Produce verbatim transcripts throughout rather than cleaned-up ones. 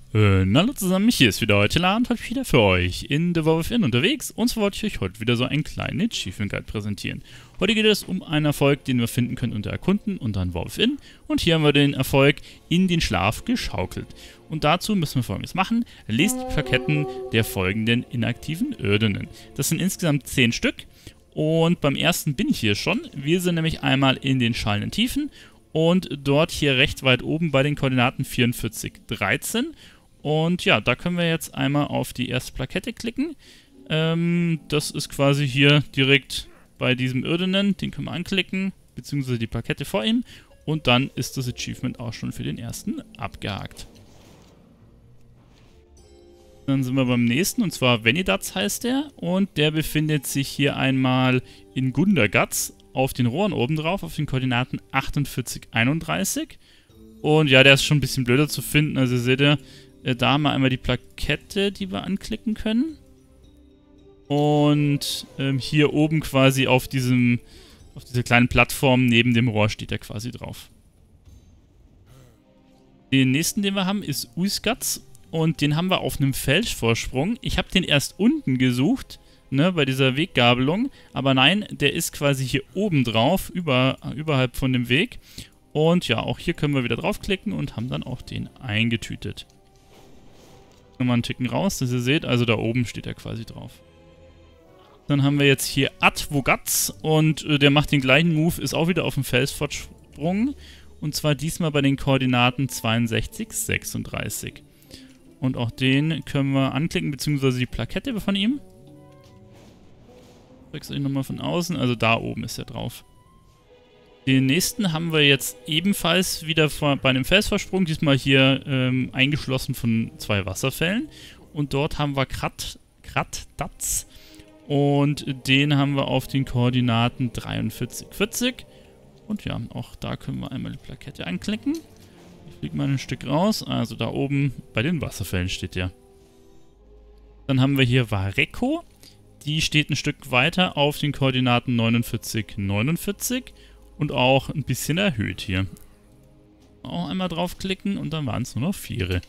Äh, na hallo zusammen, hier ist wieder heute und heute wieder für euch in The War Within unterwegs. Und zwar wollte ich euch heute wieder so einen kleinen Achievement Guide präsentieren. Heute geht es um einen Erfolg, den wir finden können unter Erkunden und dann War Within. Und hier haben wir den Erfolg in den Schlaf geschaukelt. Und dazu müssen wir Folgendes machen. Lest die Plaketten der folgenden inaktiven Erdenen. Das sind insgesamt zehn Stück. Und beim ersten bin ich hier schon. Wir sind nämlich einmal in den schallenden Tiefen. Und dort hier recht weit oben bei den Koordinaten vierundvierzig, dreizehn. Und ja, da können wir jetzt einmal auf die erste Plakette klicken. Ähm, das ist quasi hier direkt bei diesem Irdenen. Den können wir anklicken, beziehungsweise die Plakette vor ihm. Und dann ist das Achievement auch schon für den ersten abgehakt. Dann sind wir beim nächsten, und zwar Venidatz heißt der. Und der befindet sich hier einmal in Gundergatz auf den Rohren oben drauf, auf den Koordinaten achtundvierzig, einunddreißig. Und ja, der ist schon ein bisschen blöder zu finden. Also seht ihr, da haben wir einmal die Plakette, die wir anklicken können. Und ähm, hier oben quasi auf diesem, auf dieser kleinen Plattform neben dem Rohr steht er quasi drauf. Den nächsten, den wir haben, ist Uisgatz. Und den haben wir auf einem Felsvorsprung. Ich habe den erst unten gesucht, ne, bei dieser Weggabelung. Aber nein, der ist quasi hier oben drauf, über, überhalb von dem Weg. Und ja, auch hier können wir wieder draufklicken und haben dann auch den eingetütet. Nochmal einen Ticken raus, dass ihr seht, also da oben steht er quasi drauf. Dann haben wir jetzt hier Advogatz und äh, der macht den gleichen Move, ist auch wieder auf dem Felsvorsprung. Und zwar diesmal bei den Koordinaten zweiundsechzig, sechsunddreißig. Und auch den können wir anklicken, beziehungsweise die Plakette von ihm. Ich wechsle ihn nochmal von außen, also da oben ist er drauf. Den nächsten haben wir jetzt ebenfalls wieder vor, bei einem Felsvorsprung, diesmal hier ähm, eingeschlossen von zwei Wasserfällen. Und dort haben wir Krat, Kratdatz und den haben wir auf den Koordinaten dreiundvierzig, vierzig. Und ja, auch da können wir einmal die Plakette anklicken. Ich fliege mal ein Stück raus, also da oben bei den Wasserfällen steht der. Dann haben wir hier Vareko, die steht ein Stück weiter auf den Koordinaten neunundvierzig, neunundvierzig. Und auch ein bisschen erhöht hier. Auch einmal draufklicken und dann waren es nur noch vier.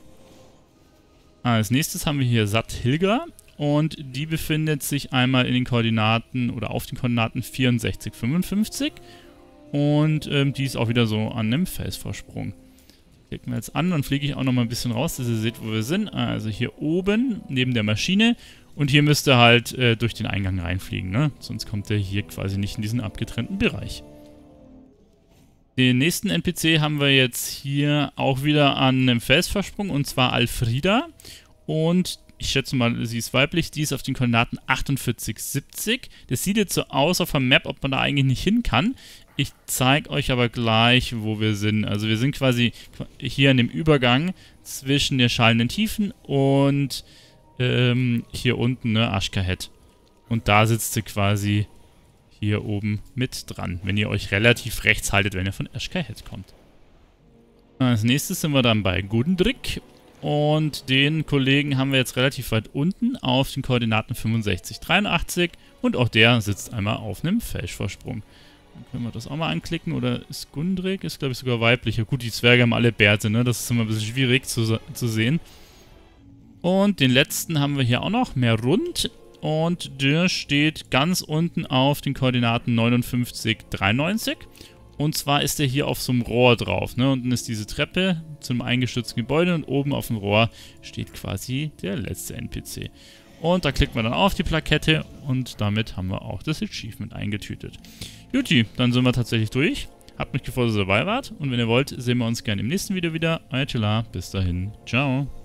Als nächstes haben wir hier Sathilga. Und die befindet sich einmal in den Koordinaten oder auf den Koordinaten vierundsechzig, fünfundfünfzig. Und ähm, die ist auch wieder so an einem Felsvorsprung. Klicken wir jetzt an, dann fliege ich auch nochmal ein bisschen raus, dass ihr seht, wo wir sind. Also hier oben neben der Maschine. Und hier müsst ihr halt äh, durch den Eingang reinfliegen, ne? Sonst kommt ihr hier quasi nicht in diesen abgetrennten Bereich. Den nächsten N P C haben wir jetzt hier auch wieder an einem Felsvorsprung, und zwar Alfrida. Und ich schätze mal, sie ist weiblich, die ist auf den Koordinaten achtundvierzig, siebzig. Das sieht jetzt so aus auf der Map, ob man da eigentlich nicht hin kann. Ich zeige euch aber gleich, wo wir sind. Also wir sind quasi hier an dem Übergang zwischen der schallenden Tiefen und ähm, hier unten, ne, Ashkahet. Und da sitzt sie quasi hier oben mit dran, wenn ihr euch relativ rechts haltet, wenn ihr von Ashkahet kommt. Als nächstes sind wir dann bei Gudendrik. Und den Kollegen haben wir jetzt relativ weit unten auf den Koordinaten fünfundsechzig, dreiundachtzig. Und auch der sitzt einmal auf einem Felsvorsprung. Dann können wir das auch mal anklicken. Oder ist Gudendrik? Ist, glaube ich, sogar weiblich. Ja, gut, die Zwerge haben alle Bärte, ne? Das ist immer ein bisschen schwierig zu, zu sehen. Und den letzten haben wir hier auch noch, Merund. Und der steht ganz unten auf den Koordinaten neunundfünfzig, dreiundneunzig. Und zwar ist er hier auf so einem Rohr drauf, ne? Unten ist diese Treppe zum eingestürzten Gebäude und oben auf dem Rohr steht quasi der letzte N P C. Und da klicken wir dann auf die Plakette und damit haben wir auch das Achievement eingetütet. Juti, dann sind wir tatsächlich durch. Hat mich gefreut, dass ihr dabei wart. Und wenn ihr wollt, sehen wir uns gerne im nächsten Video wieder. Euer Tila, bis dahin. Ciao.